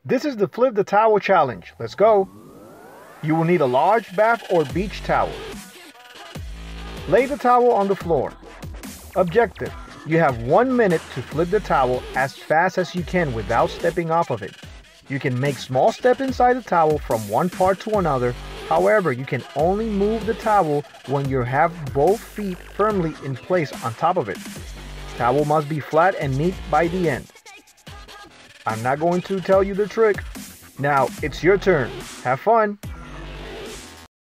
This is the flip the towel challenge. Let's go. You will need a large bath or beach towel. Lay the towel on the floor. Objective: you have 1 minute to flip the towel as fast as you can without stepping off of it. You can make small steps inside the towel from one part to another. However, you can only move the towel when you have both feet firmly in place on top of it. Towel must be flat and neat by the end. I'm not going to tell you the trick. Now it's your turn. Have fun.